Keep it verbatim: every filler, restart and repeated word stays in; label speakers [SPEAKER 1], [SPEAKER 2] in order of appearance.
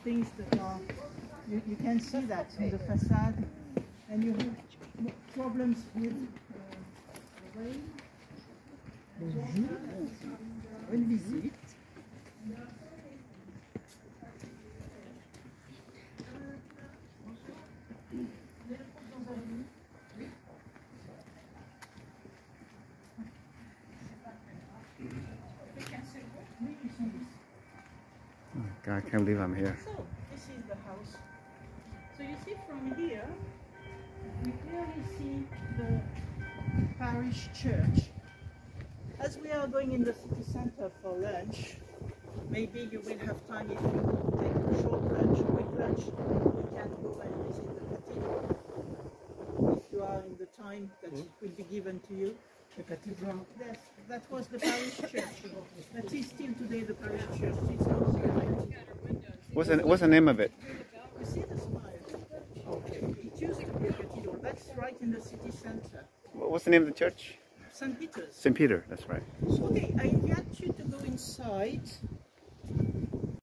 [SPEAKER 1] things that are, you, you can see that in the facade, and you have problems with uh, the rain. Bonjour, bonne visite.
[SPEAKER 2] I can't believe I'm here.
[SPEAKER 1] So, this is the house. So you see from here, we clearly see the parish church. As we are going in the city center for lunch, maybe you will have time if you take a short lunch, a quick lunch, you can go and visit the cathedral. If you are in the time that it will be given to you. The cathedral? Yes, that was the parish church. That is still today the parish church. It's no longer empty.
[SPEAKER 2] What's the, what's the name of it?
[SPEAKER 1] You see the spire? Okay. It used to be a cathedral. That's right in the city center.
[SPEAKER 2] What's the name of the church?
[SPEAKER 1] Saint Peter's.
[SPEAKER 2] Saint Peter, that's right.
[SPEAKER 1] Okay, I invite you to go inside.